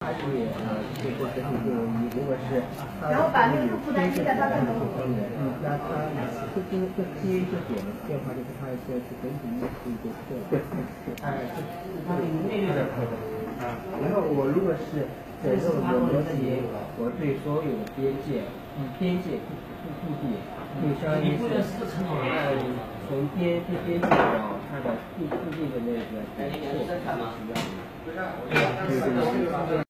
是这个整体你如果是然后把那个负担积在它的头上， 那它这 T A 这点的变化就是它这整体一就错了。对，它那个然后我如果是整个逻辑，我对所有的边界固定，就相当于是从边界到它的固定的那个点错是一样的。